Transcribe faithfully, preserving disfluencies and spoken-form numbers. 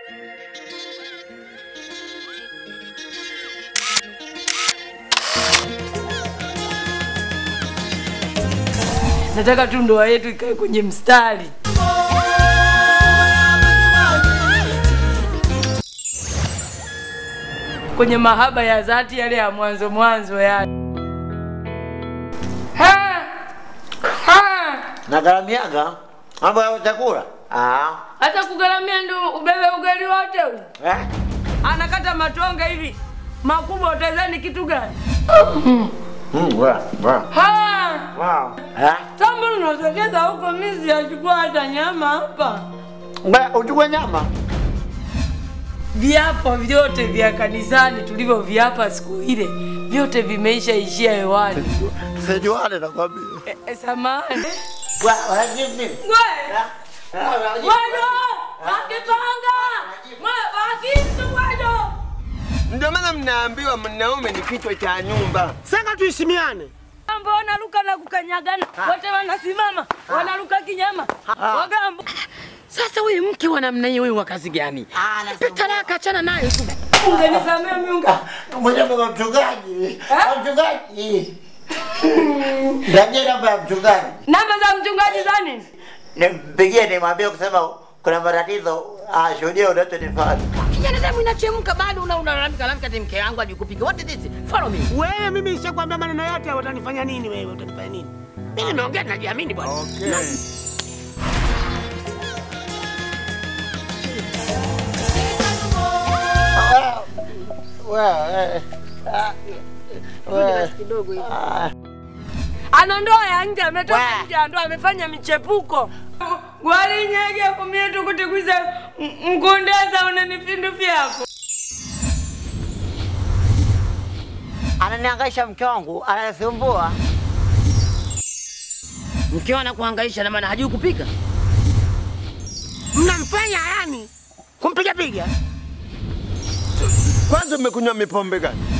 Nataka tu ndoa yetu ikae kwenye mstari. Kwenye mahaba ya dhati yale ya mwanzo mwanzo yale. Ha! Ha! Nagaramiaga mambo ya chakula. Ah. Hata kugaramia ndio ubebe ugali wote huu. Eh? Anakata matonga hivi. Makubwa utazani kitu gani? Mm, wa, wa. Ha! Wow. Eh? Tambo unasogeza huko mimi sijachukua hata nyama hapa. Ba, uchukue nyama? Viapo vyote vya kanisani tulivyo viapa siku ile vyote vimeisha ishia hewani. Sijuane nakwambia. E, e, samahani. Wa, wanajibu nini? Wewe. Wewe, akipanga. Wewe, akisu wewe. Ndio maana mnaambiwa mwanaume ni kichwa cha nyumba. Sasa tuheshimiane. Mambo wanaruka na kukanyagana. Wote wanasimama, wanaruka kinyama. Wagambo. Sasa wewe mke wa namna hiyo wewe wa kazi gani? Talaka achana nayo tu. Ungenisamea miunga. Mmoja wa mchungaji. Mchungaji. Ndio namba ya mchungaji. Namba za mchungaji za nini? Nimpigie nimwambie kusema kuna matatizo ashuhudie unachonifanya. Kijana damu inachemka bado una unalalamika lalamika ati mke wangu ajikupiga. What is this? Follow me. Wewe mimi nishakwambia maneno yote utanifanya nini wewe? Utanifanya nini? Mimi naongea najiamini bwana. Okay. Wewe. Wewe Kidogo hivi. Ana ndoa ya nje ametoka nje ndoa amefanya michepuko. Gwali nyege kumie tukutikuza mkondeza unanifindu vyako. ananihangaisha mke wangu, ananisumbua. Mkeo anakuhangaisha na maana hajui kupika? Mnamfanya yani kumpiga piga. Kwanza mmekunywa mipombe gani?